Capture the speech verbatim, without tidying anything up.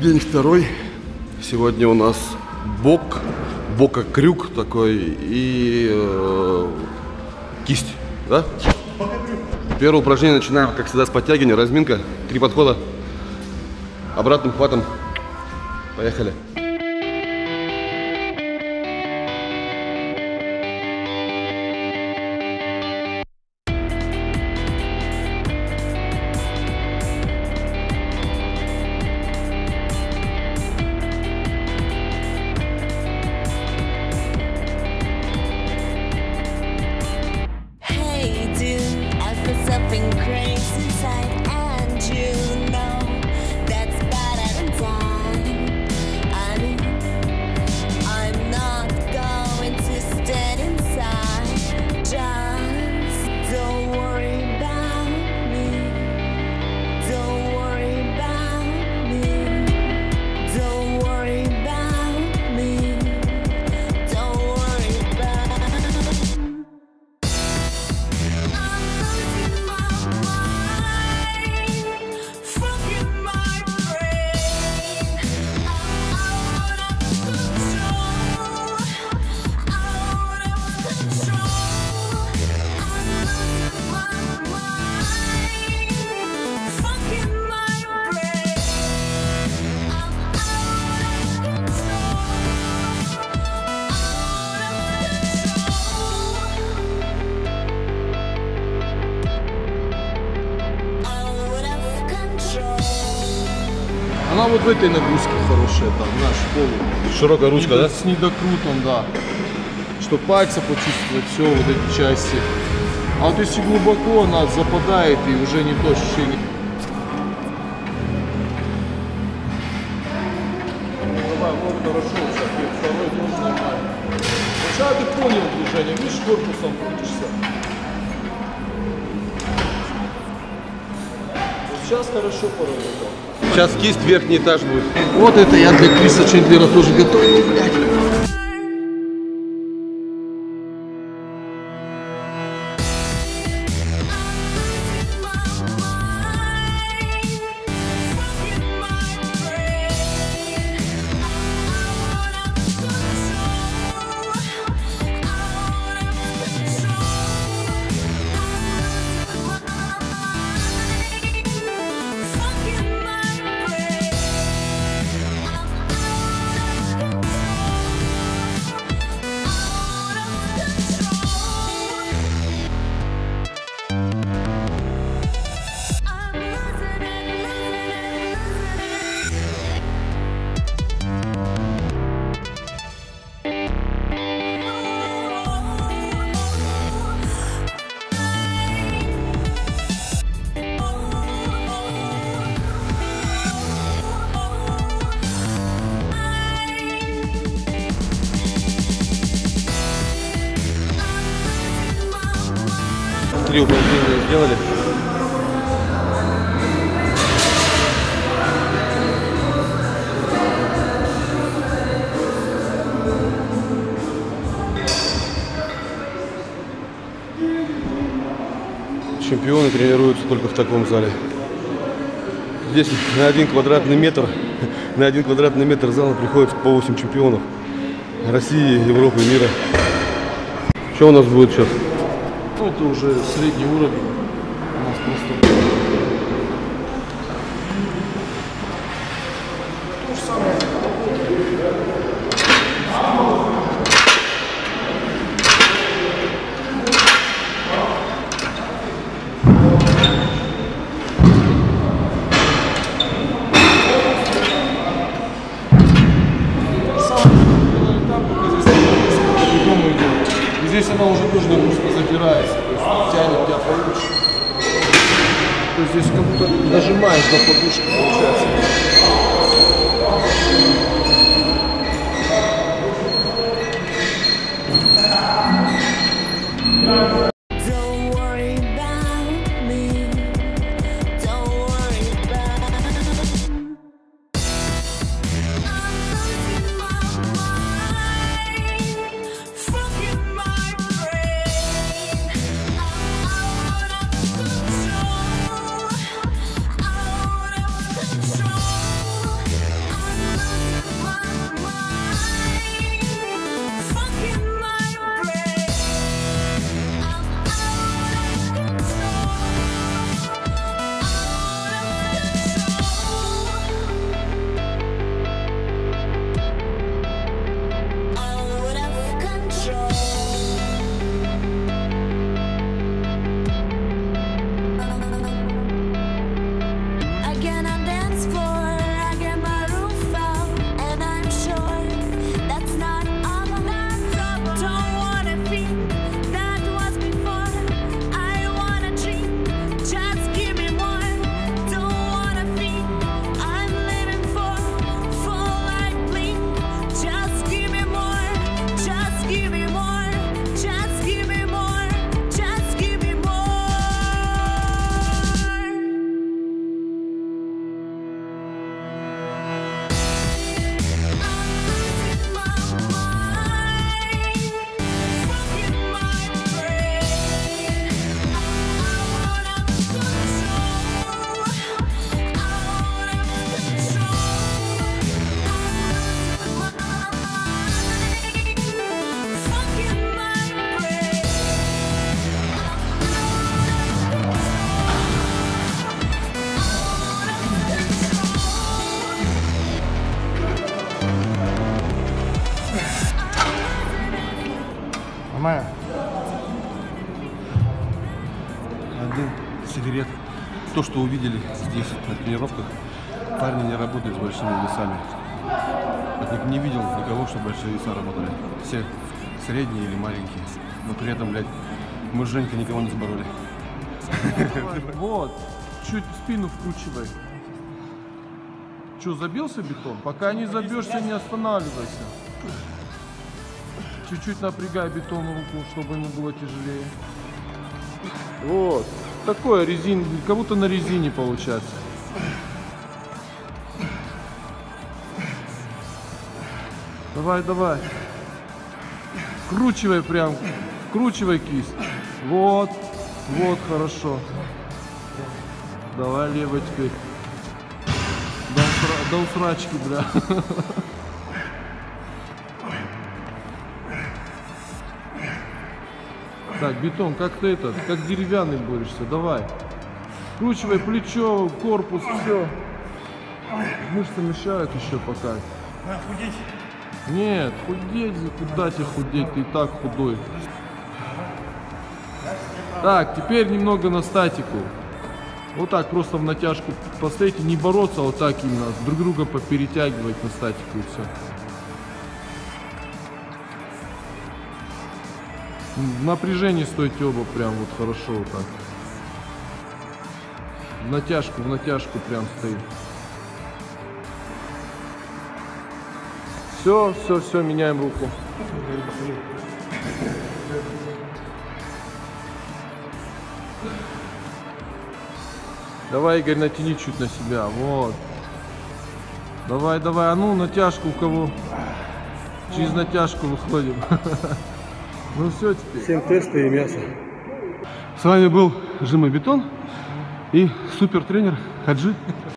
День второй. Сегодня у нас бок, бока-крюк такой и э, кисть, да? Первое упражнение начинаем, как всегда, с подтягивания, разминка, три подхода, обратным хватом. Поехали. Она вот в этой нагрузке хорошая, там, наш полу. Широкая ручка, Недо, да? С недокрутом, да. Что пальцы почувствовать, все вот эти части. А вот если глубоко, она западает и уже не то ощущение. Давай, вот хорошо, сейчас второй тоже нормально. Сейчас ты понял движение, видишь, корпусом крутишься. Вот сейчас хорошо поработал. Сейчас кисть, верхний этаж будет. Вот это я для Криса Чендлера тоже готовил, блядь. Три упражнения сделали. Чемпионы тренируются только в таком зале. Здесь на один квадратный метр, на один квадратный метр зала приходится по восемь чемпионов России, Европы, мира. Что у нас будет сейчас? Ну, это уже средний уровень. У нас просто... То же самое. Здесь она уже тоже нагрузка запирается, то есть тянет тебя получше. То есть здесь как будто нажимаешь на подушку, получается. Show. Нормально? Один сигарет. То, что увидели здесь на тренировках, парни не работают с большими весами. Вот не видел никого, что большие веса работали. Все средние или маленькие. Но при этом, блядь, мы с Женькой никого не забороли. Вот, чуть спину вкручивай. Че, забился бетон? Пока не забьешься, не останавливайся. Чуть-чуть напрягай бетон руку, чтобы ему было тяжелее. Вот, такое резин, как будто на резине получается. Давай, давай. Вкручивай прям, вкручивай кисть. Вот, вот, хорошо. Давай левой теперь. До, усра... До усрачки, бля. Так, бетон, как ты этот, как деревянный борешься, давай. Вкручивай плечо, корпус, все. Мышцы мешают еще пока. Худеть. Нет, худеть, куда тебе худеть, ты и так худой. Так, теперь немного на статику. Вот так просто в натяжку поставите, не бороться, а вот так именно, друг друга поперетягивать на статику и все. В напряжении стойте оба прям вот хорошо вот так. В натяжку, в натяжку прям стоит. Все, все, все, меняем руку. Давай, Игорь, натяни чуть на себя, вот. Давай, давай, а ну натяжку у кого? Через натяжку выходим. Ну все теперь. Всем тесты и мясо. С вами был Жима Бетон и супер тренер Хаджи.